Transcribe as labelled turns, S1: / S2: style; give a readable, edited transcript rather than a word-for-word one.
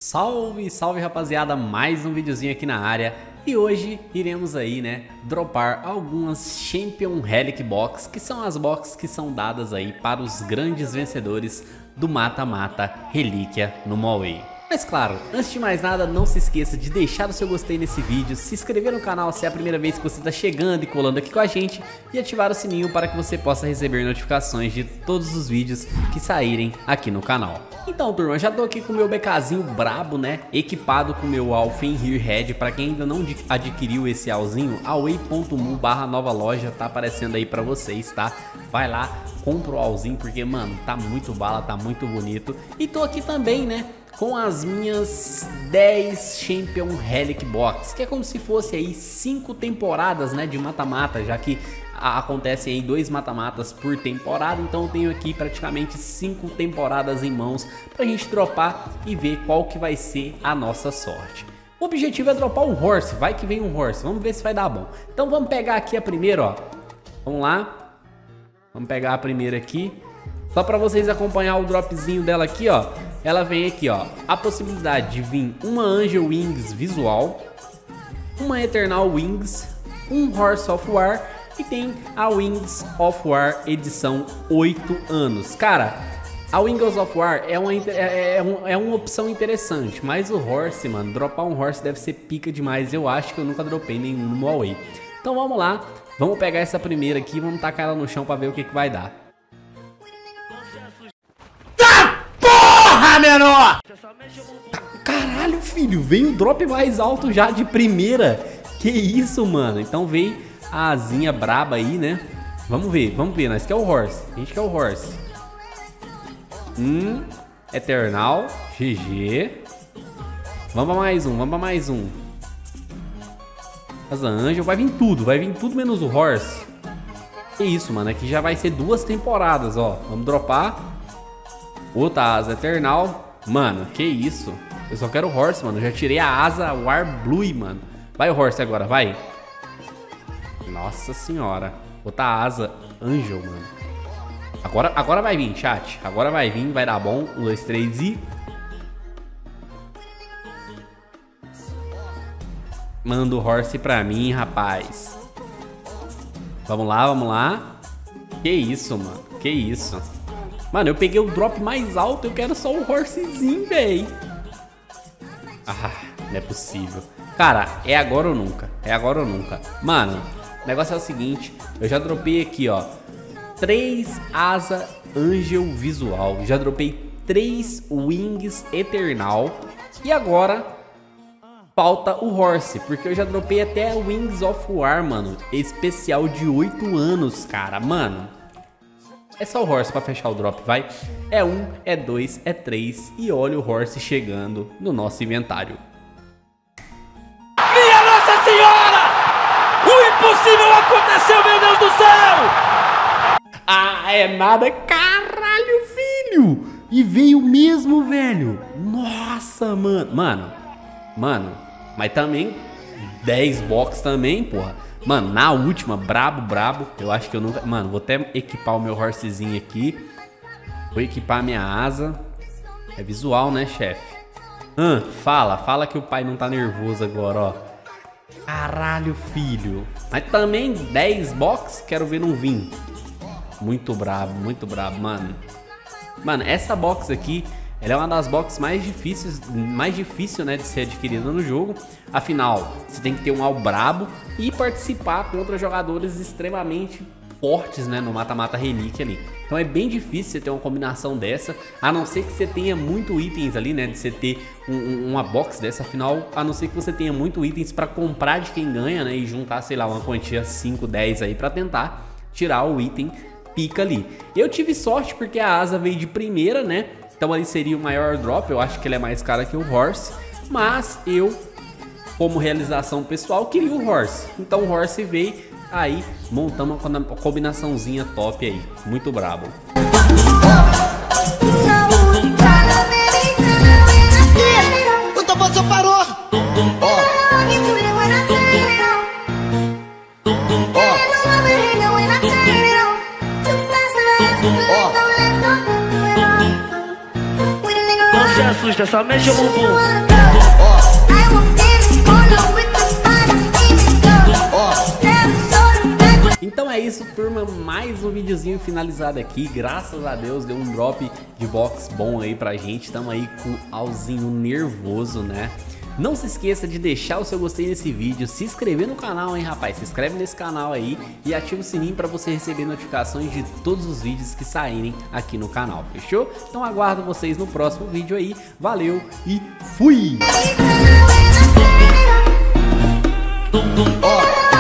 S1: Salve, salve rapaziada, mais um videozinho aqui na área. E hoje iremos aí, né, dropar algumas Champion Relic Box, que são as boxes que são dadas aí para os grandes vencedores do mata-mata Relíquia no Moway. Mas claro, antes de mais nada, não se esqueça de deixar o seu gostei nesse vídeo, se inscrever no canal se é a primeira vez que você está chegando e colando aqui com a gente e ativar o sininho para que você possa receber notificações de todos os vídeos que saírem aqui no canal. Então turma, já tô aqui com o meu BKzinho brabo, né, equipado com o meu AW Fenrir. Para quem ainda não adquiriu esse AWzinho, away.mu/nova loja tá aparecendo aí para vocês, tá? Vai lá, compra o AWzinho porque, mano, tá muito bala, tá muito bonito. E tô aqui também, né, com as minhas 10 Champion Relic Box, que é como se fosse aí 5 temporadas, né, de mata-mata, já que acontecem aí 2 mata-matas por temporada, então eu tenho aqui praticamente 5 temporadas em mãos pra gente dropar e ver qual que vai ser a nossa sorte. O objetivo é dropar um Horse, vai que vem um Horse, vamos ver se vai dar bom. Então vamos pegar aqui a primeira, ó, vamos lá, vamos pegar a primeira aqui, só pra vocês acompanhar o dropzinho dela aqui, ó. Ela vem aqui, ó, a possibilidade de vir uma Angel Wings visual, uma Eternal Wings, um Horse of War e tem a Wings of War edição 8 anos. Cara, a Wings of War é uma opção interessante, mas o Horse, mano, dropar um Horse deve ser pica demais. Eu acho que eu nunca dropei nenhum no Moway. Então vamos lá, vamos pegar essa primeira aqui, vamos tacar ela no chão pra ver o que vai dar. Menor! Caralho, filho, veio o drop mais alto já de primeira. Que isso, mano? Então veio a asinha braba aí, né? Vamos ver, nós quer o Horse. A gente quer o Horse. Eternal, GG. Vamos pra mais um, Asa Angel, vai vir tudo menos o Horse. Que isso, mano, aqui já vai ser 2 temporadas, ó. Vamos dropar. Outra asa Eternal. Mano, que isso? Eu só quero o Horse, mano. Eu já tirei a asa War Blue, mano. Vai o Horse agora, vai. Nossa senhora. Outra asa Angel, mano. Agora vai vir, chat. Agora vai vir, vai dar bom. 1, 2, 3 e... Manda o Horse pra mim, rapaz. Vamos lá. Que isso, mano. Que isso. Mano, eu peguei o drop mais alto, eu quero só o Horsezinho, véi. Ah, não é possível. Cara, é agora ou nunca. Mano, o negócio é o seguinte, eu já dropei aqui, ó, 3 asa Angel visual. Já dropei 3 Wings Eternal. E agora falta o Horse, porque eu já dropei até a Wings of War, mano. Especial de 8 anos, cara, mano. É só o Horse pra fechar o drop, vai. É 1, é 2, é 3 e olha o Horse chegando no nosso inventário.
S2: Minha Nossa Senhora! O impossível aconteceu, meu Deus do céu!
S1: Ah, é nada, caralho, filho! E veio mesmo, velho. Nossa, mano. Mano, mas também 10 box também, porra. Mano, na última, brabo, eu acho que eu nunca... Mano, vou até equipar o meu Horsezinho aqui. Vou equipar a minha asa. É visual, né, chefe? Fala que o pai não tá nervoso agora, ó. Caralho, filho. Mas também 10 box, quero ver não vir. Muito brabo, mano. Mano, essa box aqui... Ela é uma das boxes mais difícil, né, de ser adquirida no jogo. Afinal, você tem que ter um AW brabo e participar contra jogadores extremamente fortes, né, no mata-mata relíquia ali. Então é bem difícil você ter uma combinação dessa, a não ser que você tenha muito itens ali, né, de você ter uma box dessa. Afinal, a não ser que você tenha muito itens para comprar de quem ganha, né, e juntar, sei lá, uma quantia 5, 10 aí para tentar tirar o item pica ali. Eu tive sorte porque a asa veio de primeira, né? Então ali seria o maior drop, eu acho que ele é mais caro que o Horse. Mas eu, como realização pessoal, queria o Horse. Então o Horse veio, aí montamos uma combinaçãozinha top aí. Muito brabo.
S2: O Topazo parou! você só mexe o bumbum.
S1: Então é isso, turma, mais um videozinho finalizado aqui. Graças a Deus deu um drop de box bom aí pra gente. Tamo aí com o Alzinho nervoso, né? Não se esqueça de deixar o seu gostei nesse vídeo, se inscrever no canal, hein, rapaz? Se inscreve nesse canal aí e ativa o sininho para você receber notificações de todos os vídeos que saírem aqui no canal, fechou? Então aguardo vocês no próximo vídeo aí. Valeu e fui!